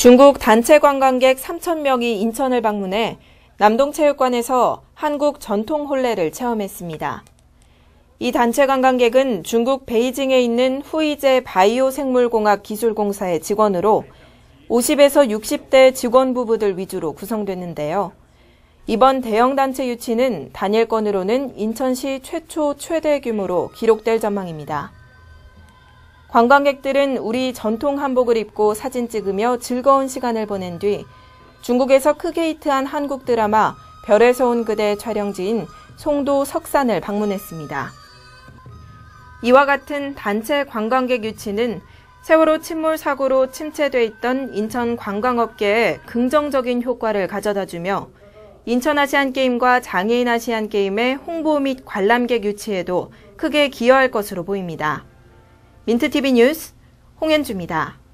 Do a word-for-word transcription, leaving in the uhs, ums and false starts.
중국 단체 관광객 삼천 명이 인천을 방문해 남동체육관에서 한국 전통 혼례를 체험했습니다. 이 단체 관광객은 중국 베이징에 있는 후이제 바이오생물공학 기술공사의 직원으로 오십에서 육십 대 직원 부부들 위주로 구성됐는데요. 이번 대형 단체 유치는 단일 건으로는 인천시 최초 최대 규모로 기록될 전망입니다. 관광객들은 우리 전통 한복을 입고 사진 찍으며 즐거운 시간을 보낸 뒤 중국에서 크게 히트한 한국 드라마 별에서 온 그대 촬영지인 송도 석산을 방문했습니다. 이와 같은 단체 관광객 유치는 세월호 침몰 사고로 침체돼 있던 인천 관광업계에 긍정적인 효과를 가져다주며 인천 아시안게임과 장애인 아시안게임의 홍보 및 관람객 유치에도 크게 기여할 것으로 보입니다. 민트티비 뉴스 홍현주입니다.